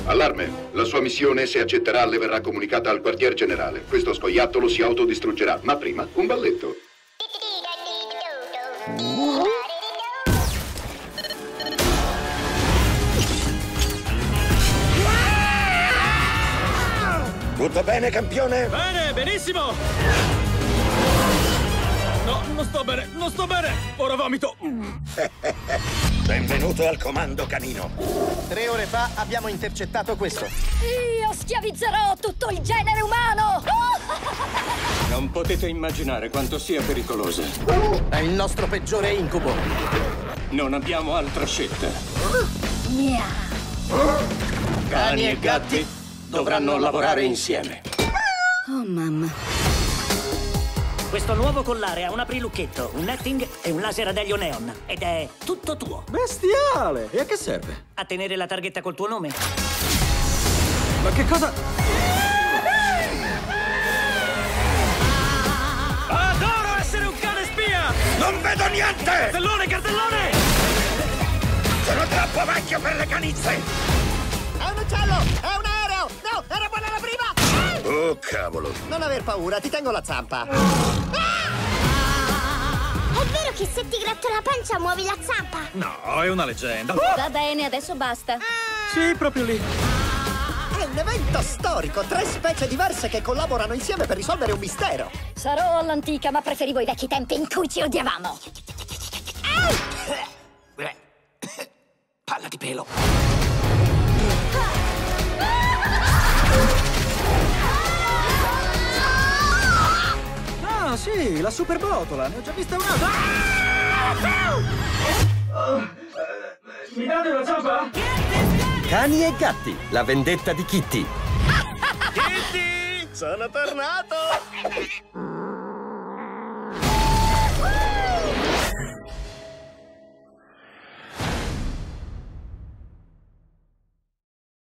Allarme. La sua missione, se accetterà, le verrà comunicata al quartier generale. Questo scoiattolo si autodistruggerà, ma prima un balletto. Tutto bene, campione? Bene, benissimo! No, non sto bene, non sto bene! Ora vomito! Benvenuto al comando canino. 3 ore fa abbiamo intercettato questo. Io schiavizzerò tutto il genere umano! Non potete immaginare quanto sia pericolosa. È il nostro peggiore incubo. Non abbiamo altra scelta. Miau. Cani e gatti dovranno lavorare insieme. Oh, mamma. Questo nuovo collare ha un aprilucchetto, un netting e un laser ad elio neon. Ed è tutto tuo. Bestiale! E a che serve? A tenere la targhetta col tuo nome. Ma che cosa... Adoro essere un cane spia! Non vedo niente! Cartellone, cartellone! Sono troppo vecchio per le canizze! È un uccello! È un aereo! No, era quella la prima! Oh, cavolo! Non aver paura, ti tengo la zampa. È vero che se ti gratto la pancia muovi la zampa? No, è una leggenda. Va bene, adesso basta. Sì, proprio lì. È un evento storico, 3 specie diverse che collaborano insieme per risolvere un mistero. Sarò all'antica, ma preferivo i vecchi tempi in cui ci odiavamo. Palla di pelo. Ah, sì, la superbotola. Ne ho già vista un'altra. Mi date una zampa? Cani e gatti, la vendetta di Kitty. Sono tornato!